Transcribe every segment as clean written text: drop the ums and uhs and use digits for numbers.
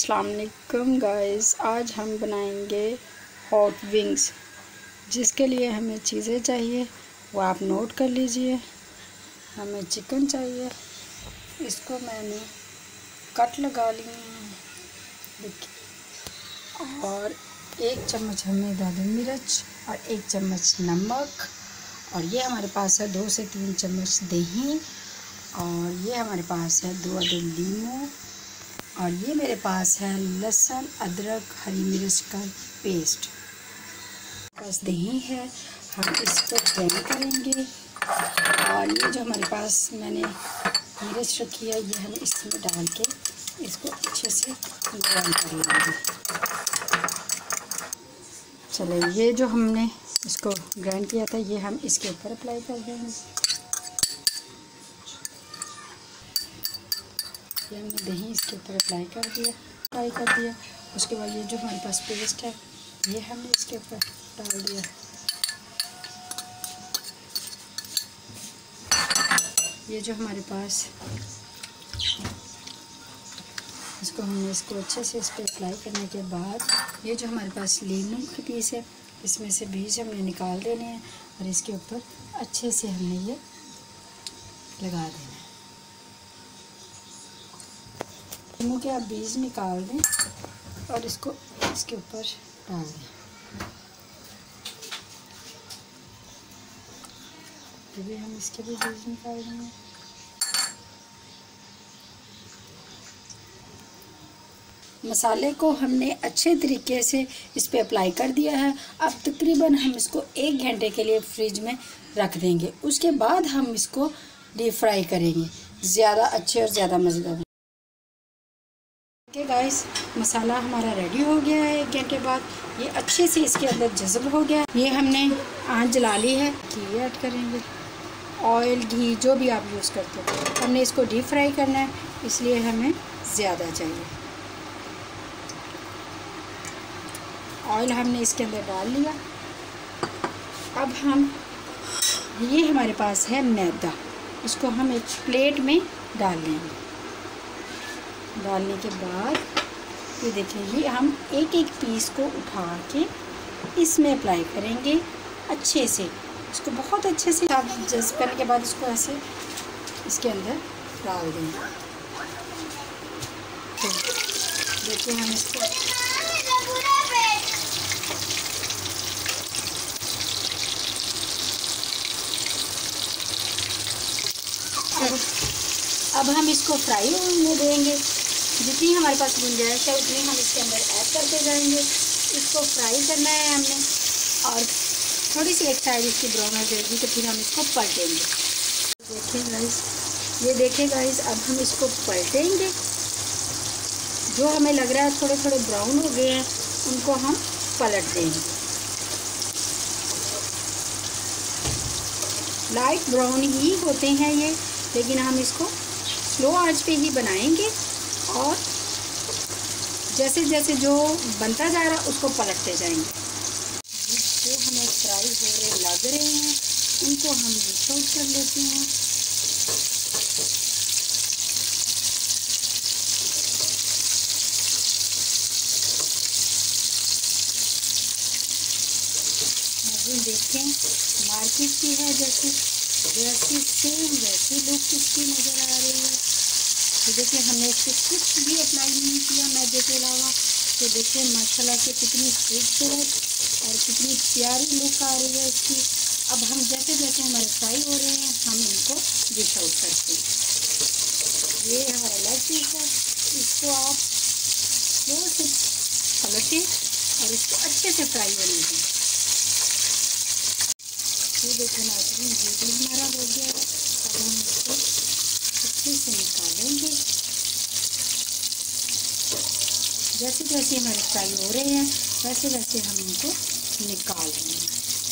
अस्सलाम वालेकुम गाइस, आज हम बनाएंगे हॉट विंग्स। जिसके लिए हमें चीज़ें चाहिए वो आप नोट कर लीजिए। हमें चिकन चाहिए, इसको मैंने कट लगा लिए हैं देखिए, और 1 चम्मच हमें दादी मिर्च और 1 चम्मच नमक, और ये हमारे पास है 2 से 3 चम्मच दही, और ये हमारे पास है 2 अदद लीमू, और ये मेरे पास है लहसुन अदरक हरी मिर्च का पेस्ट। बस दही है, हम इसको ग्राइंड करेंगे। और ये जो हमारे पास मैंने मिर्च रखी है ये हम इसमें डाल के इसको अच्छे से ग्राइंड कर लेंगे। चलिए, ये जो हमने इसको ग्राइंड किया था ये हम इसके ऊपर अप्लाई कर देंगे। ये हमने दही इसके ऊपर अप्लाई कर दिया। उसके बाद ये जो हमारे पास पेस्ट है ये हमने इसके ऊपर डाल दिया। ये जो हमारे पास इसको अच्छे से इस पर अप्लाई करने के बाद ये जो हमारे पास लीमू के पीस है इसमें से बीज हमने निकाल देने हैं और इसके ऊपर अच्छे से हमने ये लगा देना है। लीमू के आप बीज निकाल दें और इसको इसके ऊपर डाल दें। ये भी हम इसके भी बीज निकाल देंगे। मसाले को हमने अच्छे तरीके से इस पे अप्लाई कर दिया है। अब तकरीबन हम इसको 1 घंटे के लिए फ्रिज में रख देंगे। उसके बाद हम इसको डीप फ्राई करेंगे, ज़्यादा अच्छे और ज़्यादा मज़ेदार। ओके गाइस, मसाला हमारा रेडी हो गया है। 1 घंटे बाद ये अच्छे से इसके अंदर जज़ब हो गया। ये हमने आंच जला ली है, घी ऐड करेंगे, ऑयल घी जो भी आप यूज़ करते हो। हमने इसको डीप फ्राई करना है इसलिए हमें ज़्यादा चाहिए। ऑयल हमने इसके अंदर डाल लिया। अब ये हमारे पास है मैदा, इसको हम एक प्लेट में डाल लेंगे। डालने के बाद ये देखिए हम एक एक पीस को उठा के इसमें अप्लाई करेंगे अच्छे से। इसको बहुत अच्छे से जज़ब करने के बाद इसको ऐसे इसके अंदर डाल देंगे। तो देखिए हम इसको अब हम इसको फ्राई होने देंगे। जितनी हमारे पास गुंजाइश है उतनी हम इसके अंदर ऐड करते जाएंगे। इसको फ्राई करना है हमने, और थोड़ी सी एक साइड इसकी ब्राउन हो जाएगी तो फिर हम इसको पलटेंगे। ये देखिए गाइस, अब हम इसको पलटेंगे। जो हमें लग रहा है थोड़े थोड़े ब्राउन हो गए हैं उनको हम पलट देंगे। लाइट ब्राउन ही होते हैं ये, लेकिन हम इसको स्लो आंच पे ही बनाएंगे और जैसे जैसे जो बनता जा रहा है उसको पलटते जाएंगे। जो हमें फ्राई हो रहे लग रहे हैं उनको हम डिश आउट कर लेते हैं। देखें मार्केट की है जैसी सेम वैसी लुक इसकी नज़र आ रही है। तो देखिए हमने इसको कुछ भी अप्लाई नहीं किया मैदे के अलावा। तो देखिए माशाल्लाह से कितनी खूबसूरत और कितनी प्यारी लुक आ रही है इसकी। अब हम जैसे जैसे हमारे फ्राई हो रहे हैं हम इनको डिश आउट करते हैं। ये हमारा लेग पीस है, इसको आप स्लो से पलटें और इसको अच्छे से फ्राई होने दें। ये देखिए नाज़रीन, ये भी हमारा हो गया है। अब हम इसको अच्छे से निकालेंगे। जैसे जैसे हमारे फ्राई हो रहे हैं वैसे वैसे हम इनको निकाल लेंगे।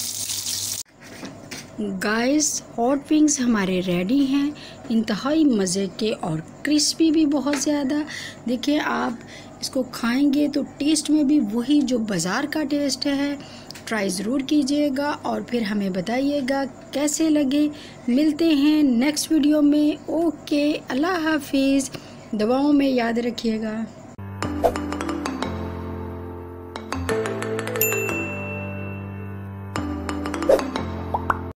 गाइस, हॉट विंग्स हमारे रेडी हैं, इंतहाई मज़े के और क्रिस्पी भी बहुत ज़्यादा। देखिए आप इसको खाएंगे तो टेस्ट में भी वही जो बाज़ार का टेस्ट है। ट्राई ज़रूर कीजिएगा और फिर हमें बताइएगा कैसे लगे। मिलते हैं नेक्स्ट वीडियो में। ओके, अल्लाह हाफिज़। दवाओं में याद रखिएगा।